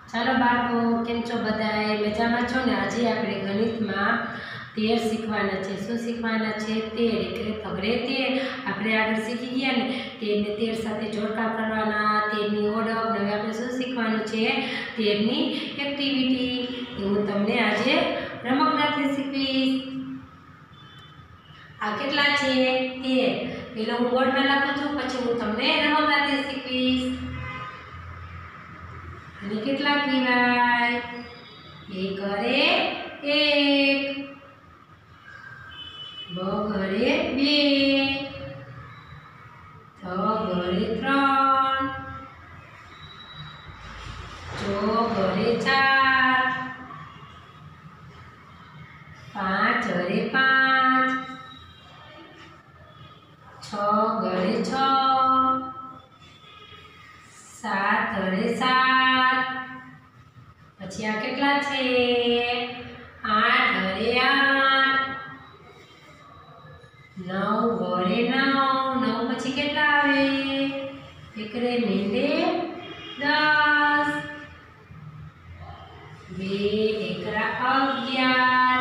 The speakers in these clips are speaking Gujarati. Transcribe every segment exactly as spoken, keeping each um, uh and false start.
ચાલો બાળકો, કેમ છો બધાય? મજામાં છો ને? આજે આપણે ગણિતમાં તેર શીખવાના છે. શું શીખવાના છે? તેર. એટલે તગડે તેર. આપણે આગળ શીખી ગયા ને તેરને તેર સાથે જોડકા કરવાના, તેરની ઓળખ. હવે આપણે શું શીખવાનું છે? તેરની એક્ટિવિટી. હું તમને આજે રમકડાથી શીખવીશ. આ કેટલા છે? તેર. પેલા હું બોર્ડમાં લખું છું, પછી હું તમને રમકડાથી શીખવીશ. અને કેટલા કહેવાય? એક ઘરે એક, બ ઘરે બે, ત ઘરે ત્રણ, ચ ઘરે ચાર, પાંચ ઘરે પાંચ, છ ઘરે છ, સાત ઘરે સાત. પછી આ કેટલા છે? આઠ ઘરે આઠ, નવ ઘરે નવ. નવ પછી કેટલા આવે? એકરે મીંડે દસ, બે એકરા અગિયાર,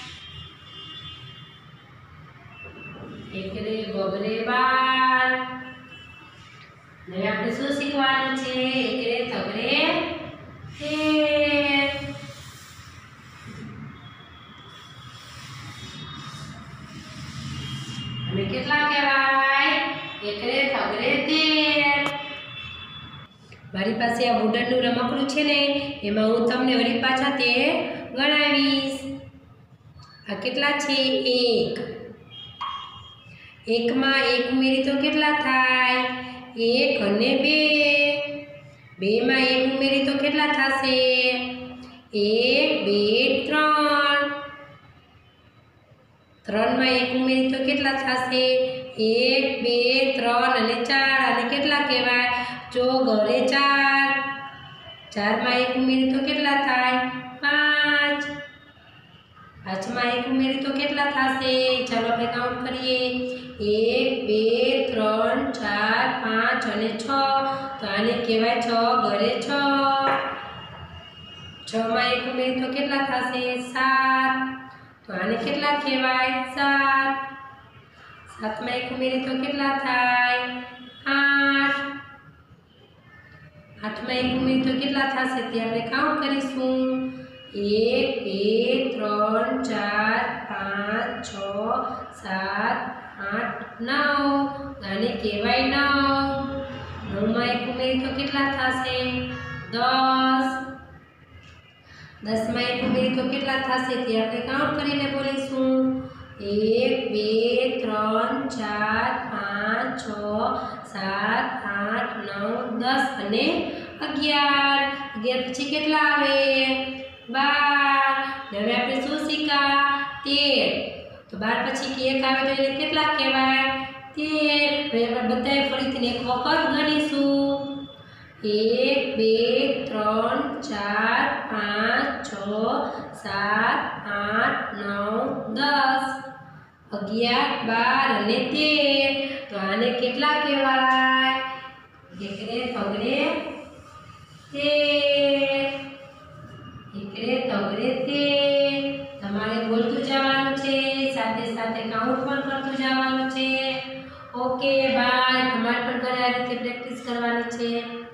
એકરે બગરે બાર. હવે આપણે શું શીખવાનું છે? એકરે તગડે તેર. અને કેટલા કહેવાય? એકરે તગડે તેર. મારી પાસે આ વુડનનું રમકડું છે ને, એમાં હું તમને વળી પાછા તે ગણાવીશ. આ કેટલા છે? એક. એકમાં એક ઉમેરી તો કેટલા થાય? એક અને બે. બે માં એક ઉમેરી તો કેટલા થશે? એક, બે, ત્રણ. ત્રણ માં એક ઉમેરી તો કેટલા થશે? એક, બે, ત્રણ અને ચાર. અને કેટલા કહેવાય? ચો ઘરે ચાર. ચાર માં એક ઉમેરી તો કેટલા થાય? પાંચ. પાંચ માં એક ઉમેરી તો કેટલા થશે? ચાલો આપણે કાઉન્ટ કરીએ. એક, બે, ત્રણ, ચાર, પાંચ અને છ. તો આને કહેવાય છ ઘરે છ. છ માં એક ઉમેરી તો કેટલા થશે? સાત. તો આને કેટલા કહેવાય? સાત. સાત માં એક ઉમેરી તો કેટલા થાય? આઠ. આઠ માં એક ઉમેરી તો કેટલા થશે? તે આપણે કાઉન્ટ કરીશું. એક, બે, ત્રણ, ચાર, પાંચ, છ, સાત, આઠ, નવ. આને કહેવાય નવ. નવ માં એક ઉમેરી તો કેટલા થશે? દસ. દસ માં એક ઉમેરી તો કેટલા થશે? તે આપણે કાઉન્ટ કરીને બોલીશું. એક, બે, ત્રણ, ચાર, પાંચ, છ, સાત, આઠ, નવ, દસ અને અગિયાર. અગિયાર પછી કેટલા આવે? બાર. હવે આપણે શું શીખ્યા? તેર. તો બાર પછી એક આવે તો એને કેટલા કહેવાય? તેર. હવે આપણે બધાએ ફરીથી એક વખત ગણીશું. એક, બે, ત્રણ, ચાર, પાંચ, છ, સાત, આઠ, નવ, દસ, અગિયાર, બાર અને તેર. તો આને કેટલા કહેવાય? એકરે તગડે તેર. એકરે તગડે તેર. તમારે બોલતું જવાનું છે, સાથે સાથે કાઉન્ટ પણ કરતું જવાનું છે. Okay bye. તમારે પણ ઘરે આ રીતે પ્રેક્ટિસ કરવાની છે.